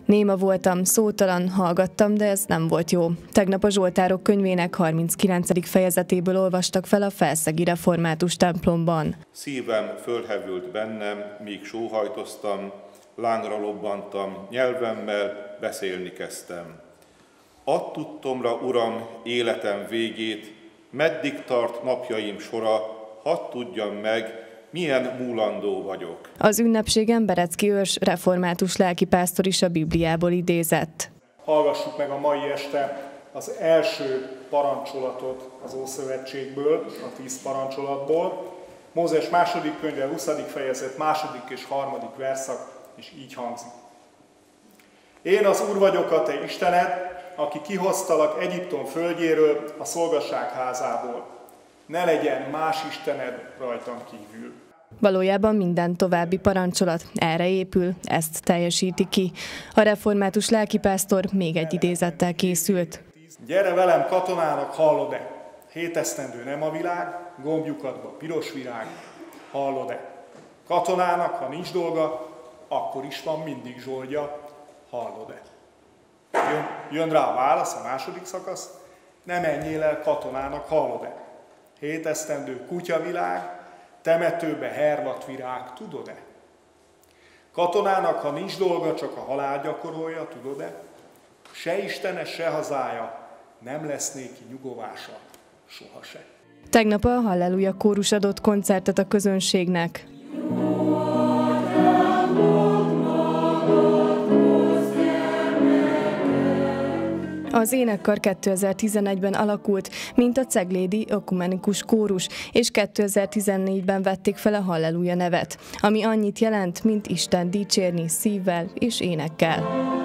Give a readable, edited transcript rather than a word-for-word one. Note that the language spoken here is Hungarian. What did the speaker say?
Néma voltam, szótalan, hallgattam, de ez nem volt jó. Tegnap a Zsoltárok könyvének 39. fejezetéből olvastak fel a felszegi református templomban. Szívem fölhevült bennem, míg sóhajtoztam, lángra lobbantam, nyelvemmel beszélni kezdtem. Add tudtomra, Uram, életem végét, meddig tart napjaim sora, hadd tudjam meg, milyen múlandó vagyok. Az ünnepségen Berecki Őrs református lelkipásztor is a Bibliából idézett. Hallgassuk meg a mai este az első parancsolatot az Ószövetségből, a 10 parancsolatból. Mózes második könyve, 20. fejezet, 2. és 3. verszak, és így hangzik. Én az Úr vagyok, a te Istened, aki kihoztalak Egyiptom földjéről, a szolgasság házából. Ne legyen más istened rajtam kívül. Valójában minden további parancsolat erre épül, ezt teljesíti ki. A református lelkipásztor még egy idézettel készült. Gyere velem katonának, hallod-e? 7 esztendő nem a világ, gombjukatba piros virág, hallod-e? Katonának, ha nincs dolga, akkor is van mindig zsoldja, hallod-e? Jön rá a válasz, a második szakasz, ne menjél el katonának, hallod-e? 7 esztendő kutyavilág, temetőbe hervat virág, tudod-e? Katonának, ha nincs dolga, csak a halál gyakorolja, tudod-e? Se istene, se hazája, nem lesz néki nyugovása, sohasem. Tegnap a Halleluja kórus adott koncertet a közönségnek. Az énekkar 2011-ben alakult, mint a Ceglédi Ökumenikus Kórus, és 2014-ben vették fel a Halleluja nevet, ami annyit jelent, mint Isten dicsérni szívvel és énekkel.